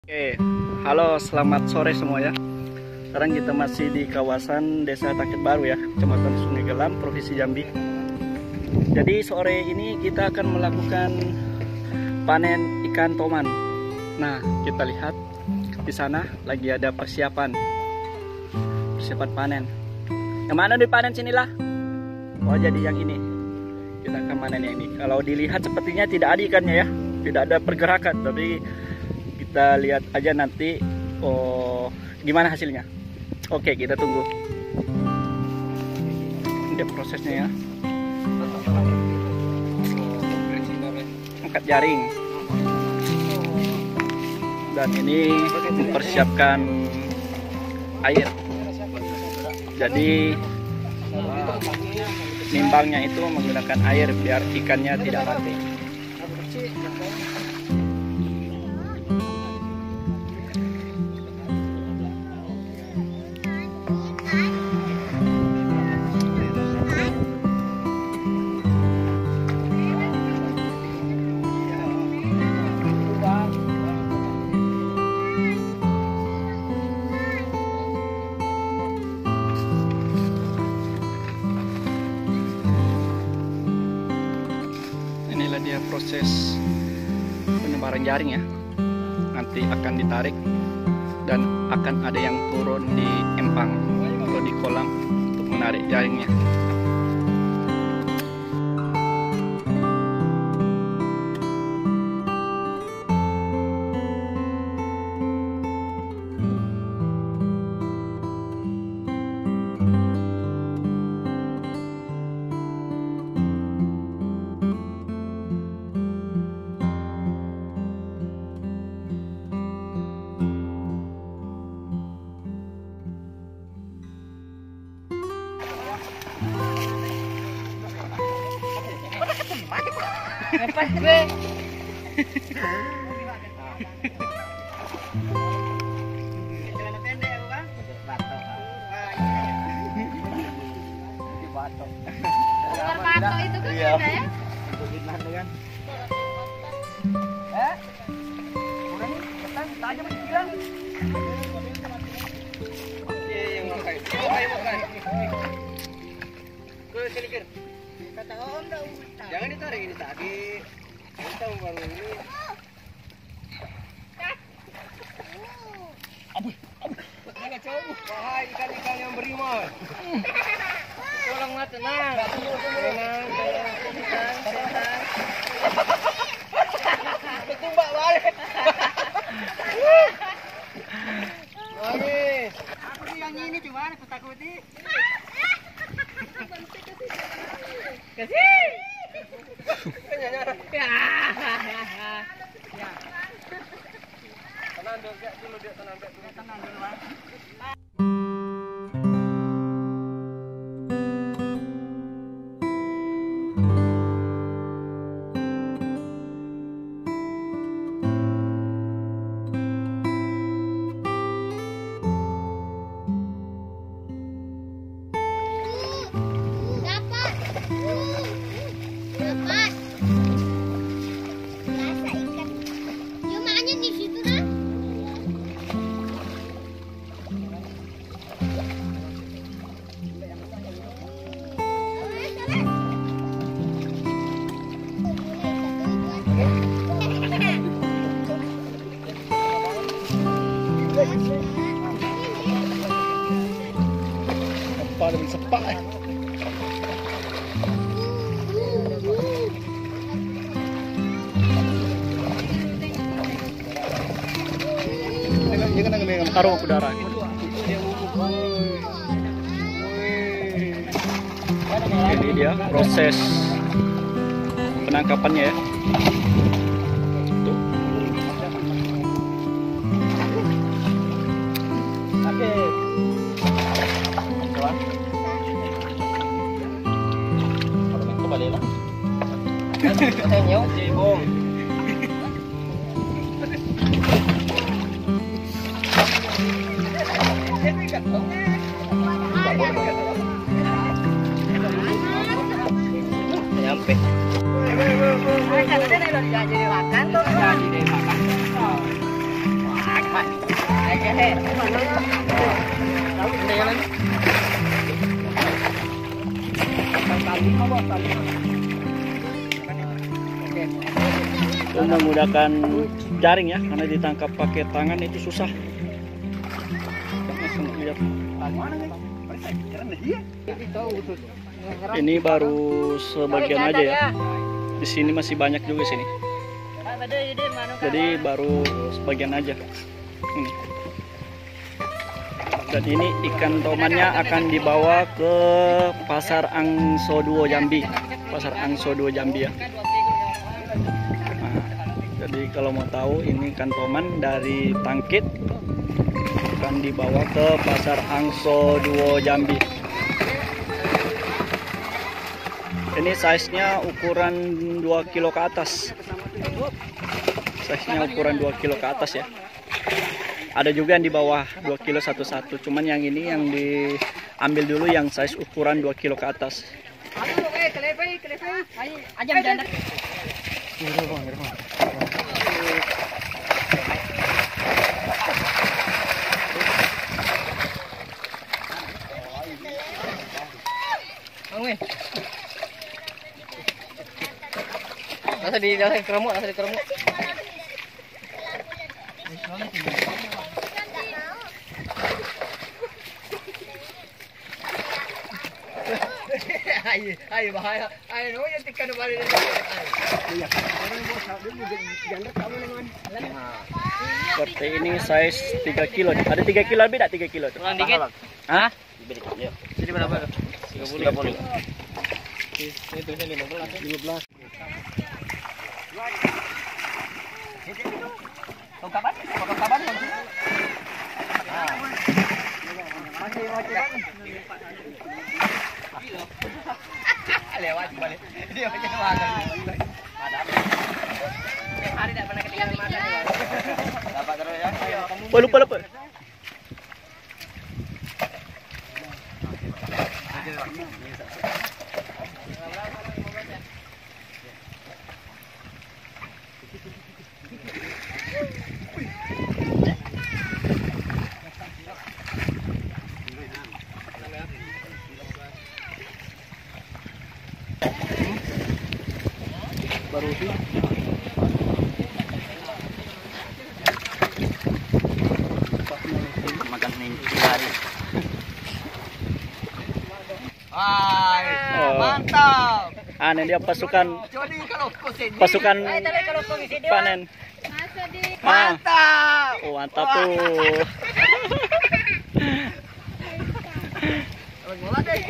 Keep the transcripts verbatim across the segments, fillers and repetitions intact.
Oke, halo, selamat sore semua ya. Sekarang kita masih di kawasan Desa Tangkit Baru ya, Kecamatan Sungai Gelam, Provinsi Jambi. Jadi sore ini kita akan melakukan panen ikan toman. Nah, kita lihat di sana lagi ada persiapan, persiapan panen. Yang mana dipanen sinilah? Oh, jadi yang ini. Kita akan panen yang ini. Kalau dilihat sepertinya tidak ada ikannya ya, tidak ada pergerakan, tapi kita lihat aja nanti oh gimana hasilnya. Oke, kita tunggu. Ini prosesnya ya. Angkat jaring. Dan ini mempersiapkan air. Jadi nimbangnya itu menggunakan air biar ikannya tidak mati. Inilah dia proses penyebaran jaring ya. Nanti akan ditarik dan akan ada yang turun di empang atau di kolam untuk menarik jaringnya. Apa gue? Celana pendek bukan? Batok. Batok. Batok itu kan Iya. ada ya? Untuk gimana kan? Eh? Udah nih, ketan tajam masih bilang. Oke, yang makai. Makai, makai. Gue sedikit. Kata om dah. Jangan ditarik ini tadi. Kita mau ini. Aduh, aduh. Jangan jauh. Wahai ikan-ikan yang beriman. Tolong lah tenang. Tenang, tenang, tenang, tenang. Ketumbak balik. Bagus. Aku sih yang ini cuma aku takuti. Kasih. Ya. Ya. Tenang dulu, dia dulu dia tenang, dia dulu. Tenang dulu, Bang. Dapat. Dapat. Biasa ikan. Cuma hanya di situ kan? Apa lebih sepak eh? Dia kena kena karung udara gitu. Ini dia proses penangkapannya ya. Tuh. Oke. Coba. Kalau balik lah. Saya nyau. Cibong. Nyampe. Jadi makan tuh. Jadi makan. Itu menggunakan jaring ya, karena ditangkap pakai tangan itu susah. Langsung lihat. Ini baru sebagian aja ya. Di sini masih banyak juga sini. Jadi baru sebagian aja. Ini. Dan ini ikan tomannya akan dibawa ke Pasar Angso dua Jambi. Pasar Angso dua Jambi ya. Nah, jadi kalau mau tahu ini ikan toman dari Tangkit akan dibawa ke Pasar Angso dua Jambi. Ini size-nya ukuran dua kilo ke atas. Size-nya ukuran dua kilo ke atas ya. Ada juga yang di bawah dua kilo satu-satu. Cuman yang ini yang diambil dulu yang size ukuran dua kilo ke atas. Nasa di nasa di keremuk, nasa di keremuk. Ayo, ayo bahaya. Ayo, no yang tikan balik. Seperti ini size tiga kilo. Ada tiga kilo lebih tak tiga kilo tuh? Kurang dikit. Hah? Jadi berapa? tiga puluh. Ini tulisnya lima belas. lima belas. Kau kapan? Kau kapan? Lewat balik. Dia macam mana? Ada. Hari tak pernah ketinggalan makan. Dapat terus ya. Oh, lupa lupa. Baru sih. Makan minggu hari. Hai, Oh. mantap. Ah, ini dia pasukan Jadi kalau kau sini. pasukan kalau kau sini. panen. Ah. Mantap. Oh, mantap tuh. Bola deh.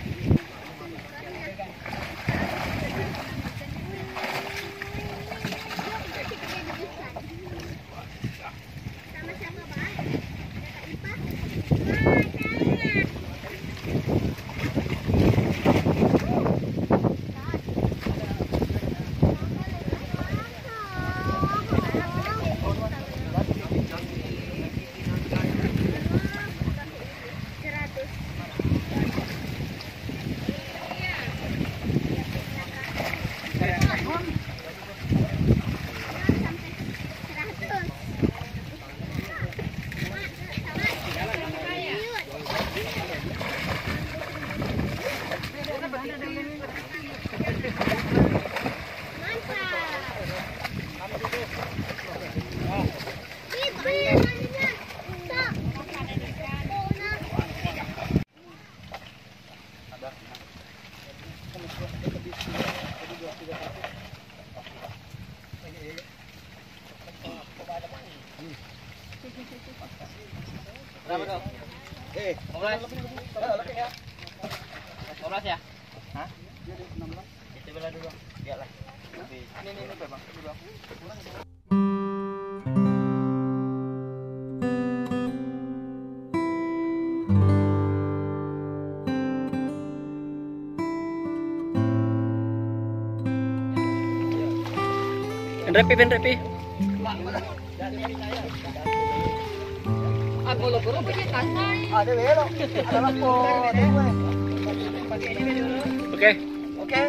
Berapa dong? Eh, lima belas. lima belas ya? Hah? enam belas. Itu belah dulu. Iyalah. Ini ini ini Bang. Ini Bang. Repi, ben repi. Aku lo guru pergi santai. Ada belo. Ada lapo. Oke. Oke.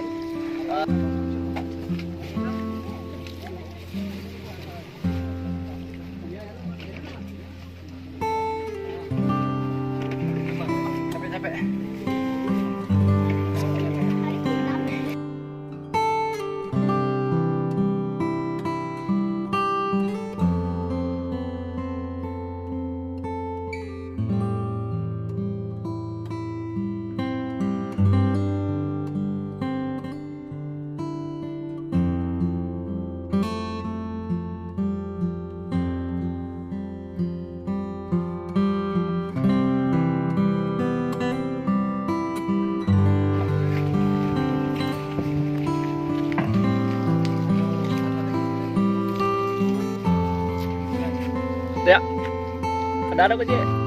Dadah, Kuci.